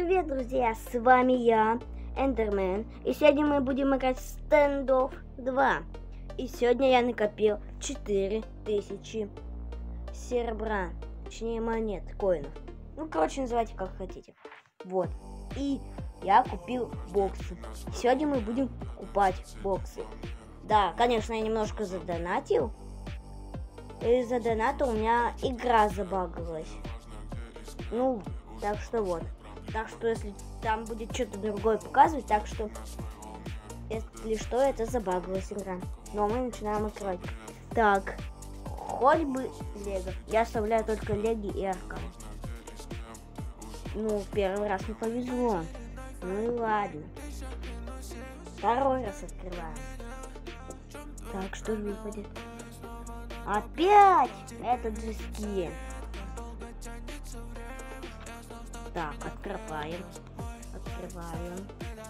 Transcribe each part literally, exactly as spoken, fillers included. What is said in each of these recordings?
Привет, друзья, с вами я, Эндермен, и сегодня мы будем играть в Standoff два. И сегодня я накопил четыре тысячи серебра, точнее монет, коинов. Ну, короче, называйте как хотите. Вот, и я купил боксы. Сегодня мы будем покупать боксы. Да, конечно, я немножко задонатил. И из-за доната у меня игра забагалась. Ну, так что вот. Так что если там будет что-то другое показывать, так что если что, это забагалась игра. Но мы начинаем открывать. Так, хоть бы лего. Я оставляю только леги и аркан. Ну, первый раз не повезло. Ну и ладно. Второй раз открываем. Так, что же выпадет? Опять этот же скин. Так, открываем. Открываем.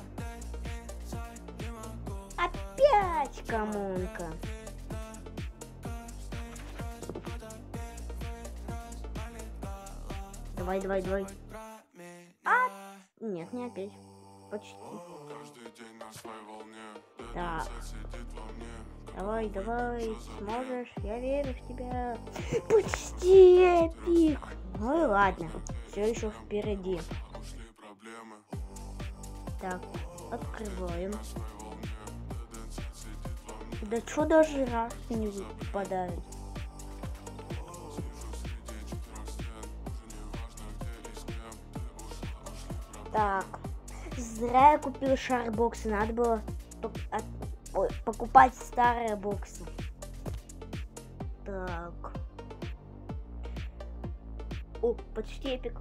Опять комонка. Давай, давай, давай. А! Нет, не опять. Почти. Так. Давай, давай, сможешь, я верю в тебя. Почти эпик. Ну и ладно, все еще впереди. Так, открываем. Да что даже раз не выпадает. Так, зря я купил шар-боксы, надо было покупать старые боксы. Так. О, почти эпик.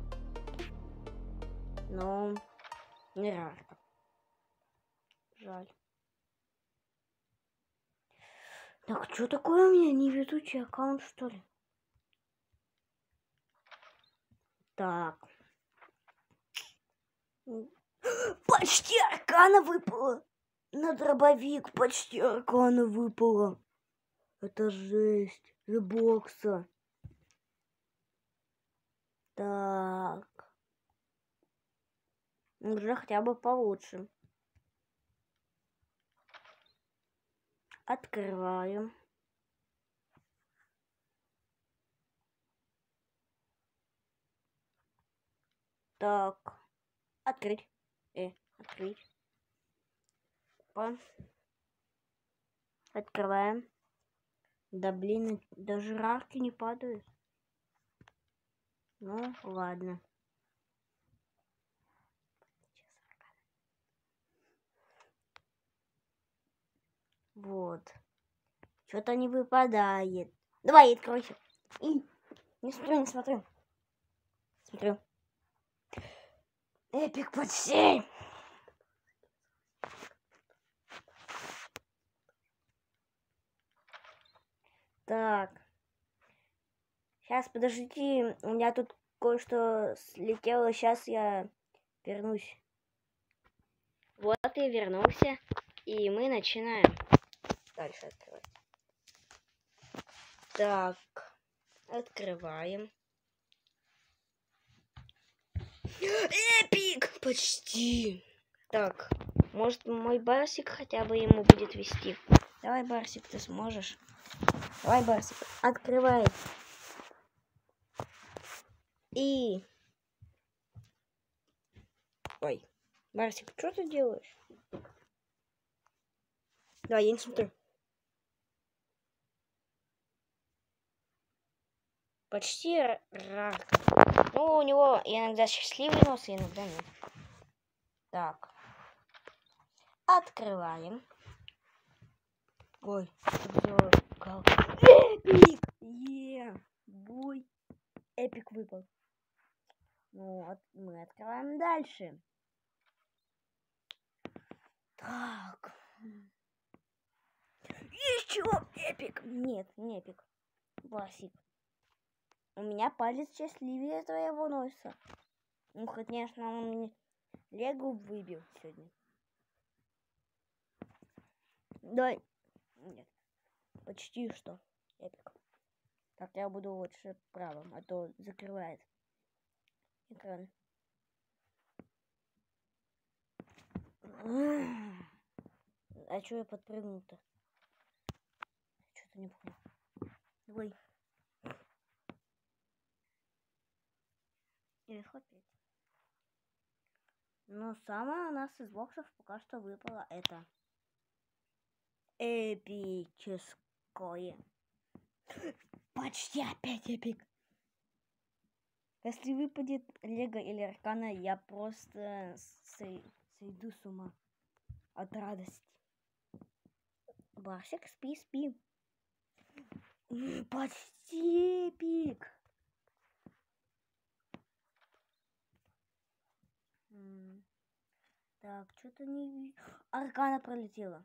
Но не рарка. Жаль. Так, что такое у меня невезучий аккаунт, что ли? Так. Почти аркана выпало. На дробовик почти аркана выпало. Это жесть. С бокса. Так. Уже хотя бы получше. Открываем. Так. Открыть. Э, открыть. Опа. Открываем. Да блин, даже рарки не падают. Ну, ладно. Вот. Что-то не выпадает. Давай, откройся. И... Не смотрю, не смотрю. Смотрю. Эпик почти. Так. Сейчас, подождите. У меня тут кое-что слетело. Сейчас я вернусь. Вот и вернулся. И мы начинаем. Дальше открывать. Так. Открываем. Эпик! Почти. Так. Может, мой Барсик хотя бы ему будет вести. Давай, Барсик, ты сможешь. Давай, Барсик. Открывай. И... Ой. Барсик, что ты делаешь? Давай, я не смотрю. Почти рак. Ну, у него иногда счастливый нос, иногда нет. Так. Открываем. Ой, эпик! Е! Бой! Эпик выпал. Ну, от, мы открываем дальше. Так. Еще эпик! Нет, не эпик. Барсик. У меня палец счастливее твоего носа. Ну, конечно, он мне легу выбил сегодня. Давай. Нет. Почти что. Эпик. Так, я буду лучше правым, а то закрывает экран. А чё я подпрыгнул-то? Что-то не понял. Ой. Или хлопец. Но самое у нас из боксов пока что выпало это эпическое. Почти опять эпик. Если выпадет Лего или Аркана, я просто сойду с ума от радости. Барсик, спи, спи. Почти эпик. Так, что-то не вижу. Аркана пролетела.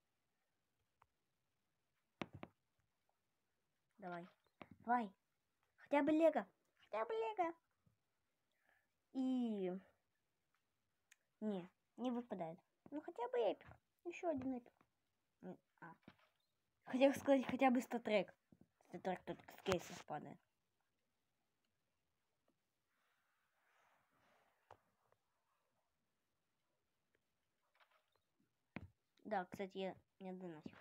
Давай. Давай. Хотя бы Лего. Хотя бы Лего. И... Не, не выпадает. Ну хотя бы эпик. Еще один эпик. А. Хотел сказать хотя бы статрек. Статрек только с кейсов падает. Да, кстати, я не донатил.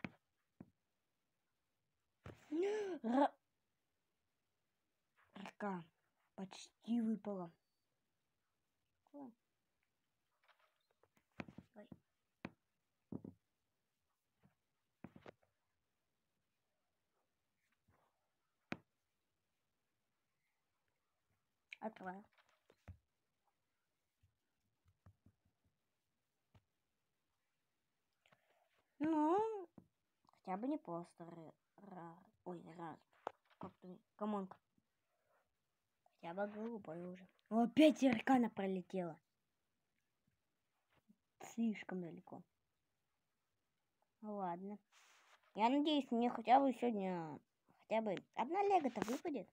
Рака. Почти выпала. Давай. Открываю. Ну, хотя бы не просто рар. Ой, раз. Как-то комонка. Хотя бы голубой уже. О, опять Аркана пролетела. Слишком далеко. Ладно. Я надеюсь, мне хотя бы сегодня хотя бы одна Лего-то выпадет.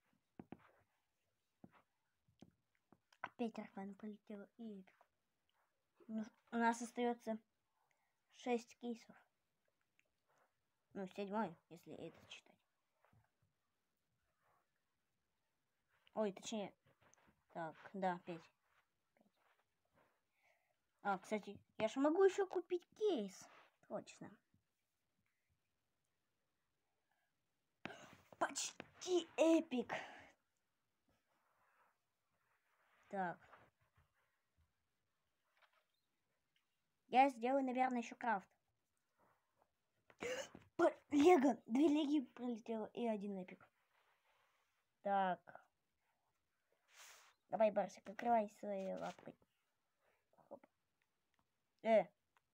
Опять Аркана полетела и эпик. У нас остается шесть кейсов. Ну, седьмой, если это читать. Ой, точнее. Так, да, пять. А, кстати, я же могу еще купить кейс. Точно. Почти эпик. Так. Я сделаю, наверное, еще крафт. Лего. Две леги пролетело и один эпик. Так. Давай, Барсик, открывай свои лапы. Хоп. Э.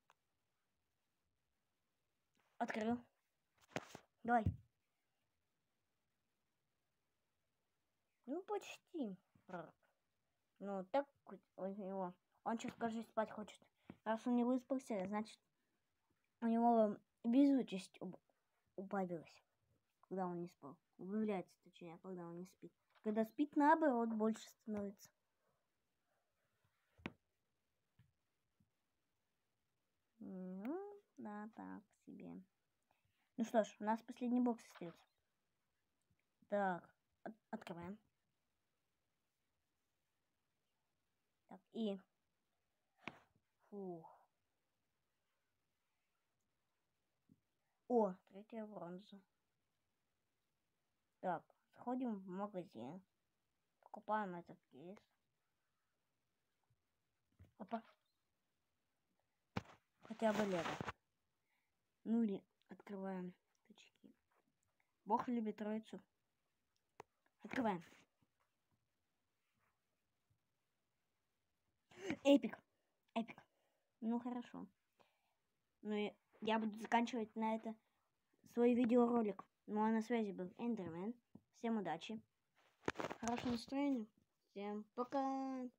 Открыл. Давай. Ну, почти. Ну, так у него. Он сейчас, кажется, спать хочет. Раз он не выспался, значит, у него безучесть убавилась, когда он не спал. Убавляется, точнее, когда он не спит. Когда спит, наоборот, больше становится. Ну, да, так себе. Ну что ж, у нас последний бокс остается. Так, от открываем. Так, и... Фух. О, третья бронза. Так, сходим в магазин. Покупаем этот кейс. Опа. Хотя бы Лего. Ну или открываем точки. Бог любит троицу. Открываем. Эпик. Эпик. Ну хорошо. Ну и я буду заканчивать на это свой видеоролик. Ну а на связи был Эндермен. Всем удачи. Хорошего настроения. Всем пока.